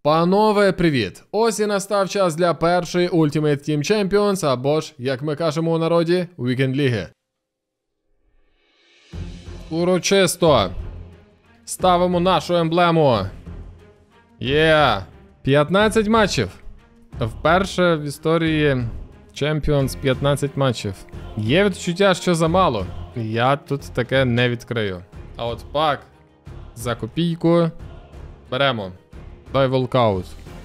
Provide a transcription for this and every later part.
Панове, привіт! Ось і настав час для першої Ultimate Team Champions, або ж, як ми кажемо у народі, Weekend Ліги. Урочисто ставимо нашу емблему. Є! 15 матчів. Вперше в історії Champions 15 матчів. Є відчуття, що замало. Я тут таке не відкрию. А от пак за копійку беремо. Дай волкаут.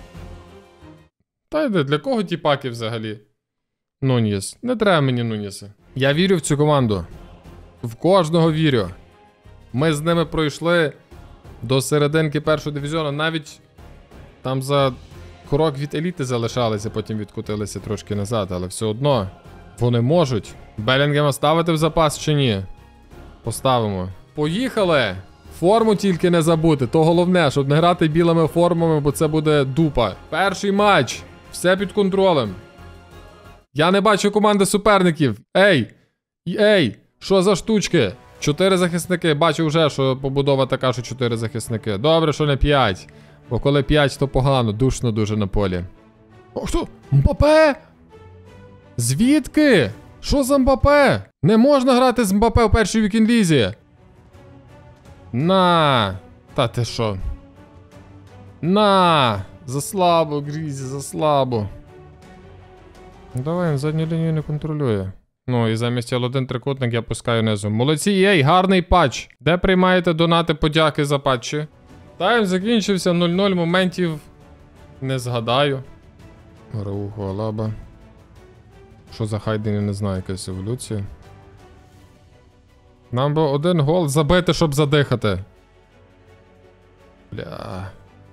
Та йде, для кого ті паки взагалі? Нуньєс. Не треба мені Нуньєса. Я вірю в цю команду. В кожного вірю. Ми з ними пройшли до серединки першого дивізіону. Навіть там за крок від еліти залишалися, потім відкотилися трошки назад. Але все одно вони можуть. Белінгема ставити в запас чи ні? Поставимо. Поїхали! Форму тільки не забути, то головне, щоб не грати білими формами, бо це буде дупа. Перший матч. Все під контролем. Я не бачу команди суперників. Ей, що за штучки? 4 захисники. Бачу вже, що побудова така, що 4 захисники. Добре, що не 5. Бо коли 5, то погано, душно дуже на полі. О, що? Мбапе? Звідки? Що за Мбапе? Не можна грати з Мбапе в першій вікінг-лізі. На! Та ти що? На! Заслабо, Грізі, заслабо. Давай, він задню лінію не контролює. Ну і замість L1 трикутник я пускаю низу. Молодці, ей, гарний патч. Де приймаєте донати, подяки за патчі? Тайм закінчився, 0-0, моментів не згадаю. Раухо, Алаба. Що за Хайден, я не знаю, якась еволюція. Нам би один гол забити, щоб задихати. Бля.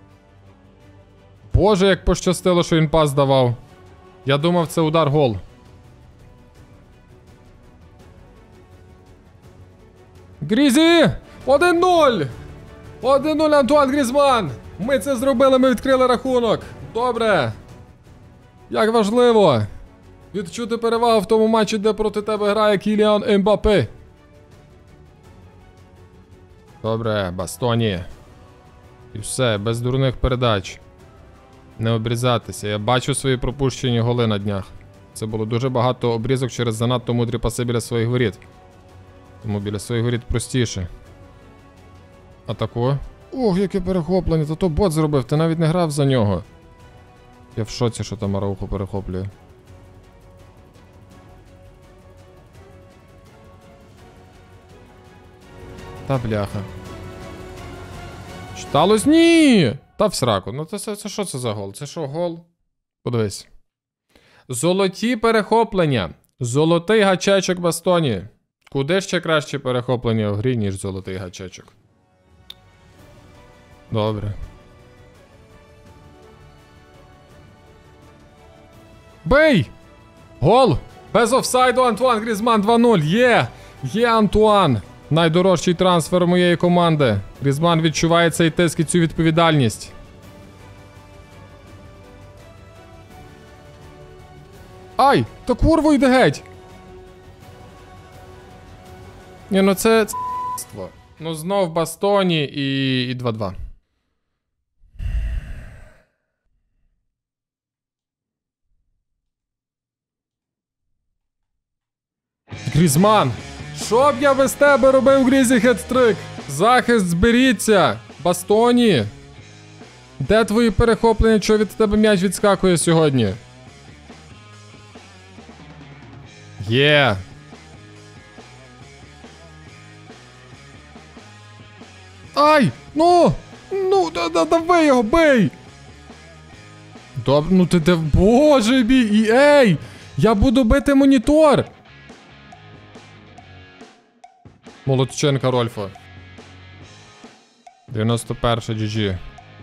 Боже, як пощастило, що він пас давав. Я думав, це удар гол. Грізі! 1-0! 1-0 Антуан Грізман! Ми це зробили, ми відкрили рахунок. Добре. Як важливо відчути перевагу в тому матчі, де проти тебе грає Кіліан Ембапе. Добре, Бастоні. І все, без дурних передач. Не обрізатися. Я бачу свої пропущені голи на днях. Це було дуже багато обрізок через занадто мудрі паси біля своїх воріт. Тому біля своїх воріт простіше. Атаку. Ох, яке перехоплення. Та то бот зробив, ти навіть не грав за нього. Я в шоці, що там Араухо перехоплює. Та бляха. Читалось? Ні! Та в сраку. Ну це що це за гол? Це що, гол? Подивись. Золоті перехоплення. Золотий гачечок Бастоні. Куди ще краще перехоплення в грі, ніж золотий гачечок? Добре. Бей! Гол! Без офсайду Антуан Грізман 2-0. Є Антуан. Найдорожчий трансфер моєї команди. Грізман відчуває цей тиск і цю відповідальність. Ай! Та курво йде геть! Ні, ну це... Ну знов Бастоні і 2-2. Грізман! Що б я без тебе робив, Грізі, хет-трик? Захист, зберіться! Бастоні! Де твої перехоплення, що від тебе м'яч відскакує сьогодні? Є! Ай! Ну! Ну, давай його, бей! Добре, ну ти де... Боже мій! І ей! Я буду бити монітор! Молодченка Рольфа. 91 GG.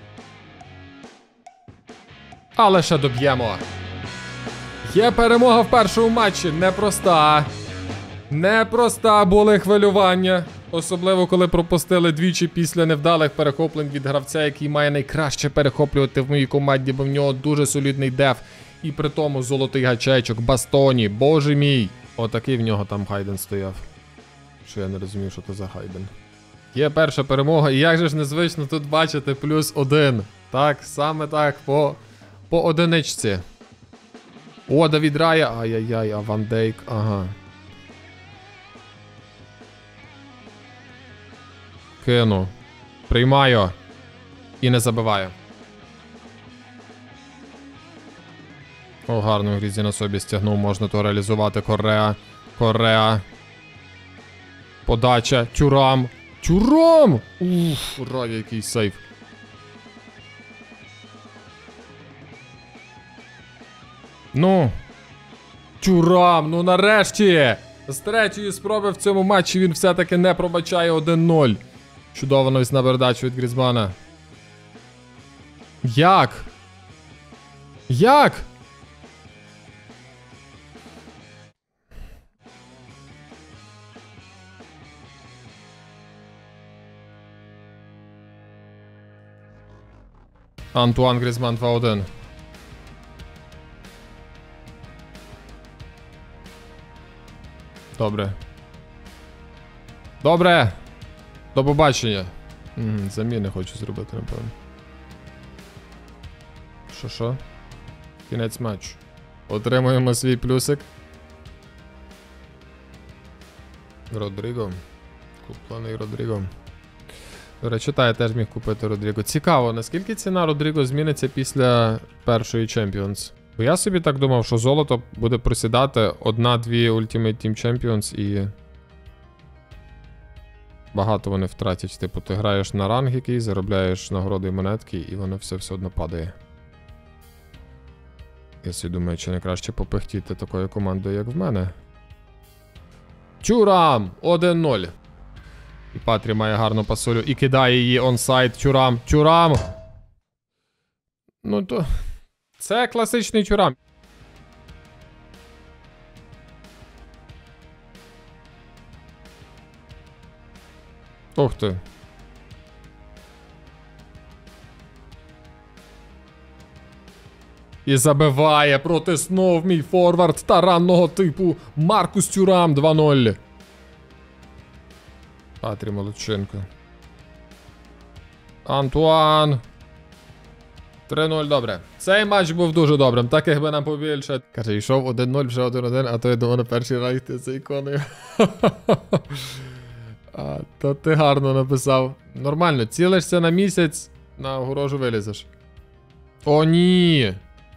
Але ще доб'ємо. Є перемога в першому матчі. Непроста. Непроста були хвилювання. Особливо, коли пропустили двічі після невдалих перехоплень від гравця, який має найкраще перехоплювати в моїй команді, бо в нього дуже солідний деф. І при тому золотий гачечок, Бастоні. Боже мій. Отакий в нього там Хайден стояв. Що я не розумів, що це за Хайден. Є перша перемога, і як же ж незвично тут бачити +1. Так, саме так, по одиничці. О, Давід Рая. Ай-яй-яй, а Ван Дейк, ага. Кину. Приймаю. І не забиваю. О, гарно Грізі на собі стягнув, можна то реалізувати. Кореа. Подача. Тюрам. Уф, Рая, який сейф. Ну. Тюрам, ну нарешті. З третьої спроби в цьому матчі він все-таки не пробачає 1-0. Чудово навісна передача від Грізмана. Як? Антуан Грізман 2-1. Добре. До побачення. Заміни хочу зробити, напевно. Що? Кінець матчу. Отримуємо свій плюсик. Родріго. Куплений Родріго. До речі, я теж міг купити Родріго. Цікаво, наскільки ціна Родріго зміниться після першої Champions? Бо я собі так думав, що золото буде просідати 1-2 Ultimate Team Champions і... багато вони втратять. Типу, ти граєш на ранг який, заробляєш нагороди і монетки, і воно все одно падає. Я собі думаю, чи не краще попихтіти такою командою, як в мене. Тюрам! 1-0. І Патрі має гарну пасулю і кидає її онсайд. Тюрам! Ну то... це класичний Тюрам. Ух ти. І забиває, протиснув мій форвард таранного типу Маркус Тюрам 2-0. Патрі молодчинка. Антуан. 3-0, добре. Цей матч був дуже добрим, так якби нам побільше. Каже, йшов 1-0, вже 1-1, а то я думав на перший рай йти за іконою. То ти гарно написав. Нормально, цілишся на місяць, на огорожу вилізеш. О, ні!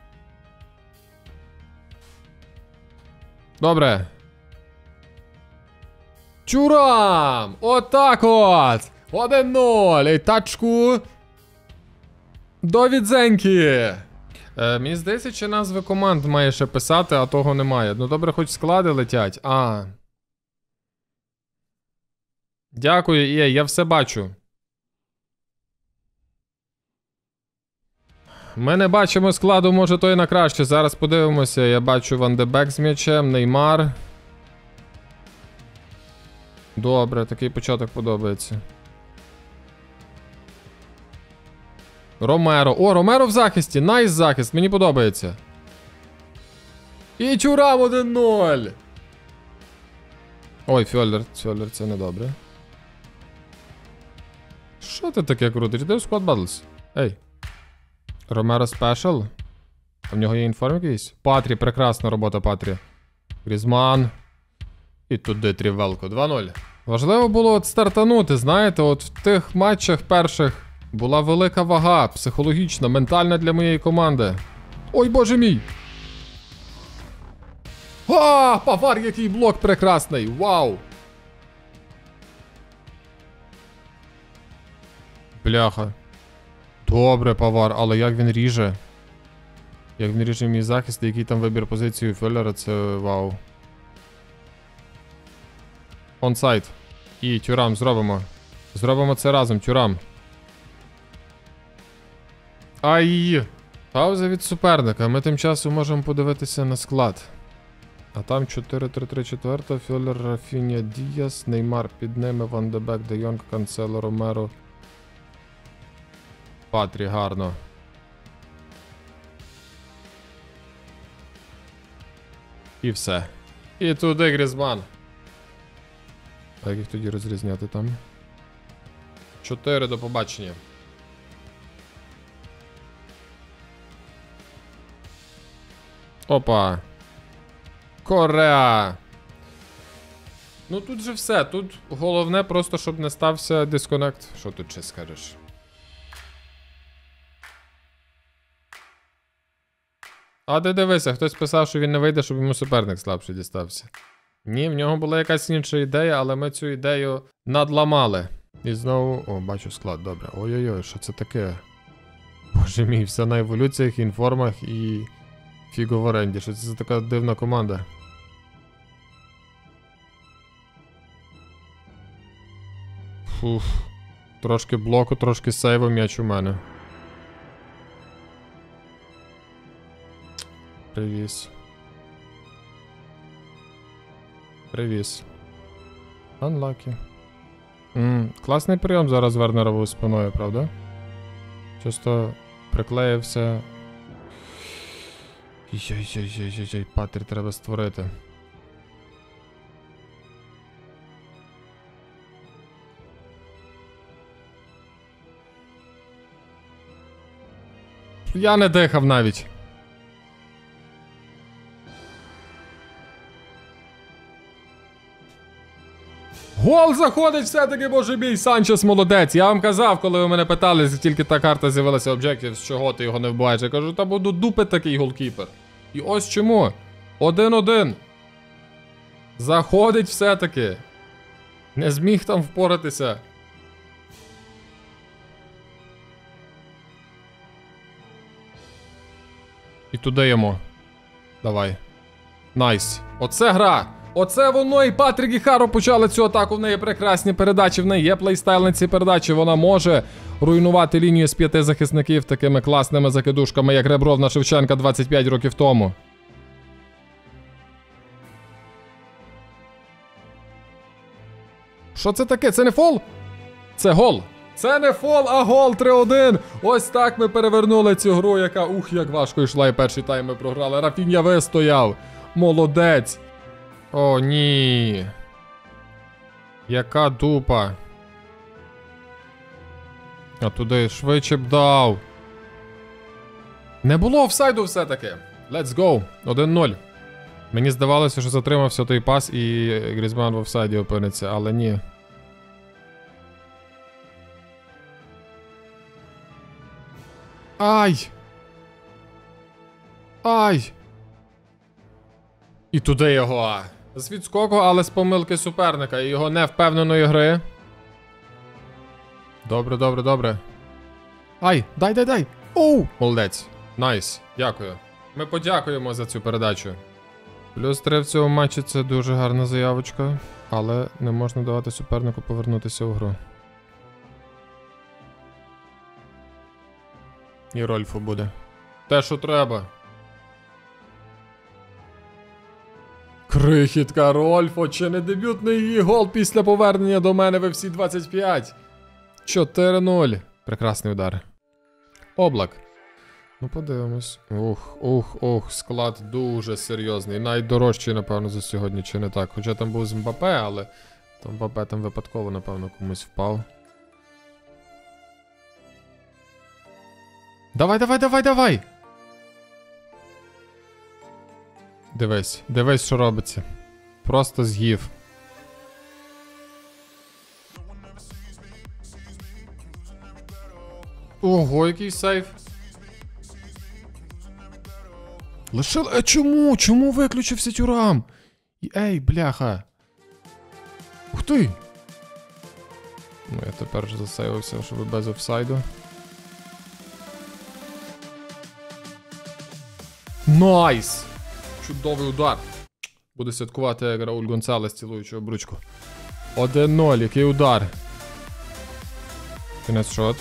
Добре. Тюрам! Отак от! 1-0! І тачку! До відзеньки! Мені здається, чи назви команд має ще писати, а того немає. Ну добре, хоч склади летять. Дякую, Іє, я все бачу. Ми не бачимо складу, може то і на краще. Зараз подивимося. Я бачу Ван де Бек з м'ячем, Неймар. Добре, такий початок подобається. Ромеро. О, Ромеро в захисті. Найс захист, мені подобається. І Тюрам 1-0. Ой, Фьоллер це не добре. Що ти таке крутиш? Де в Squad Battles? Ей. Ромеро спешл? А в нього є інформ якийсь? Патрі, прекрасна робота, Патрі. Грізман. І туди Трівелко. 2-0. Важливо було от стартанути, знаєте, от в тих матчах перших була велика вага, психологічна, ментальна для моєї команди. Ой, боже мій! Павар, який блок прекрасний! Вау! Бляха. Добре, Павар, але як він ріже? Як він ріже мій захист, який там вибір позиції у Фьоллера, це вау. Онсайд. І Тюрам зробимо. Зробимо це разом, Тюрам. Ай! Пауза від суперника. Ми тим часом можемо подивитися на склад. А там 4-3-3-4. Фьоллер, Рафінія, Діас, Неймар під ними, Ван де Бек, Де Йонг, Канцело, Ромеро. Патрі, гарно. І все. І туди Грізман. А як їх тоді розрізняти там? 4, до побачення. Опа. Кореа. Ну тут же все. Тут головне просто, щоб не стався дисконект. Що тут ще скажеш? А де дивися, хтось писав, що він не вийде, щоб йому суперник слабший дістався. Ні, в нього була якась інша ідея, але ми цю ідею надламали. І знову... О, бачу склад, добре. Ой-ой-ой, що це таке? Боже мій, все на еволюціях, інформах і... Фіго в оренді. Що це за така дивна команда? Фуф. Трошки блоку, трошки сейву, м'яч у мене. Привіз. Привіз. Unlucky. Класний прийом зараз Вернеровою спиною, правда? Чисто приклеївся. Йой-йой-йой-йой, патрі треба створити. Я не дихав навіть. Гол заходить все-таки, боже мій, Санчес молодець. Я вам казав, коли ви мене питали, тільки та карта з'явилася Objective, з чого ти його не вбиваєш. Я кажу, та буду дупи такий голкіпер. І ось чому. 1-1. Заходить все-таки. Не зміг там впоратися. І туди йому. Давай. Найс. Оце гра. Оце воно, і Патрік і Харо почали цю атаку. В неї прекрасні передачі, в неї є плейстайл на ці передачі. Вона може руйнувати лінію з 5 захисників такими класними закидушками, як Ребров на Шевченка 25 років тому. Що це таке? Це не фол? Це гол. Це не фол, а гол 3-1. Ось так ми перевернули цю гру, яка, як важко йшла, і перший тайм ми програли. Рафінья вистояв. Молодець. О, ні. Яка дупа. А туди швидше б дав. Не було офсайду все-таки. Let's go. 1-0. Мені здавалося, що затримався той пас і Грізман в офсайді опиниться, але ні. Ай! Ай! І туди його. З відскоку, але з помилки суперника і його невпевненої гри. Добре, добре, добре. Ай, дай. Оу! Молодець. Найс. Дякую. Ми подякуємо за цю передачу. Плюс 3 в цьому матчі — це дуже гарна заявочка, але не можна давати супернику повернутися у гру. І Рольфу буде. Те, що треба. Крихітка Рольфо, чи не дебютний її гол після повернення до мене в FC 25? 4-0. Прекрасний удар. Облак. Ну, подивимось. Ух, склад дуже серйозний. Найдорожчий, напевно, за сьогодні, чи не так? Хоча там був з Мбапе, але там Мбапе там випадково, напевно, комусь впав. Давай! Дивись, що робиться. Просто з'їв. Ого, який сейф. Лишили... Чому? Чому виключився Тюрам? Ей, бляха. Ух ти! Ну, я тепер вже засейвився, щоб без офсайду. Найс! Чудовий удар. Буде святкувати як Рауль Гонсалес, цілуючи обручку. 1-0, який удар. Кінець шот.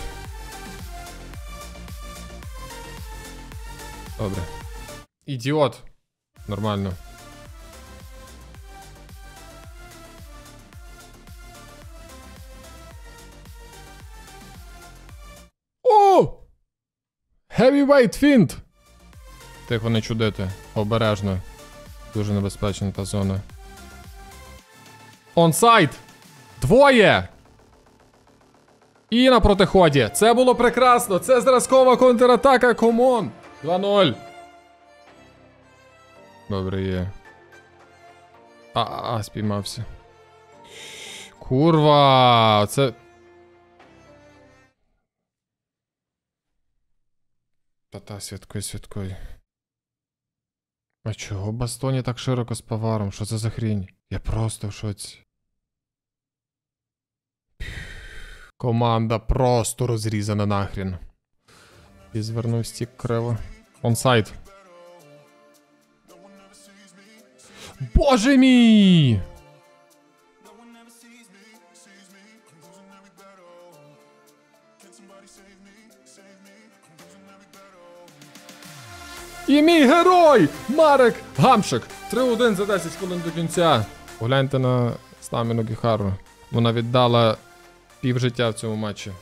Добре. Ідіот. Нормально. О! Heavyweight фінт! Тихо, не чудити. Обережно. Дуже небезпечна та зона. Онсайд! Двоє! І на протиході. Це було прекрасно. Це зразкова контратака. Комон. 2-0. Добре, є. Спіймався. Курва, це... Та-та, святкуй. А чого Бастоні так широко з поваром? Що це за хрінь? Я просто в шоці. Команда просто розрізана нахрін. І звернув стік криво. Онсайд. Боже мій! І мій герой! Марек Гамшик! 3-1 за 10 хвилин до кінця. Погляньте на стаміну Гіхару. Вона віддала пів життя в цьому матчі.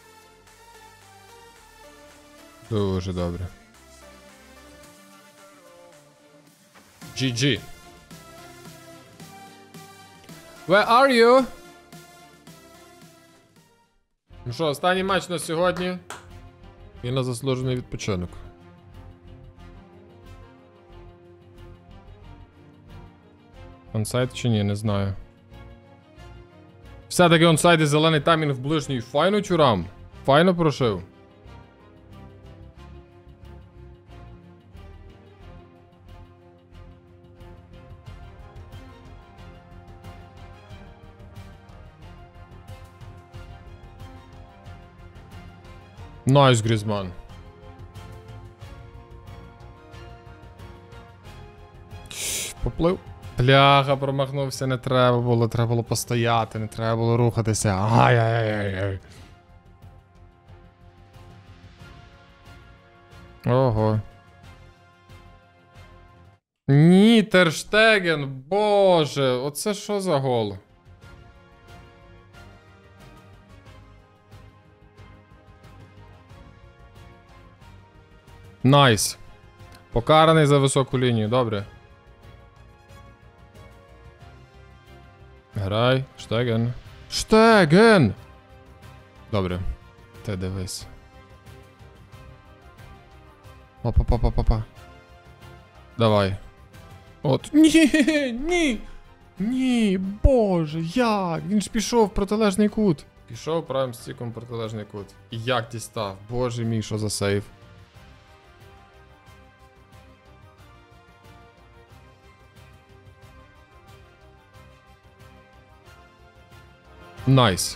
Дуже добре. GG. Where are you? Ну що, останній матч на сьогодні. І на заслужений відпочинок. Онсайд чи ні, не знаю. Все-таки онсайд і зелений таймінг в ближній. Файно, Тюрам. Файно прошив. Найс, Грізман. Поплив. Бляха, промахнувся, не треба було постояти, не треба було рухатися. Ай-яй-яй-яй. Ого. Ні, Тер Штеген, боже, оце що за гол? Найс. Покараний за високу лінію, добре. Грай, Штеген. Штеген! Добре. Ти дивись. Опа. Давай. От. Ні, боже, як? Він ж пішов в протилежний кут. Пішов правим стіком в протилежний кут. І як дістав? Боже мій, що за сейв. Найс.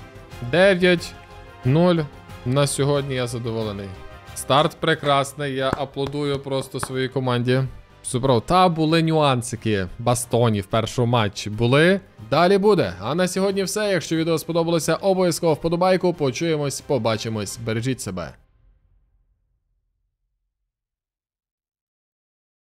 9-0. На сьогодні я задоволений. Старт прекрасний, я аплодую просто своїй команді. Супер. Та були нюансики. Бастоні в першому матчі були. Далі буде. А на сьогодні все. Якщо відео сподобалося, обов'язково вподобайку. Почуємось, побачимось. Бережіть себе.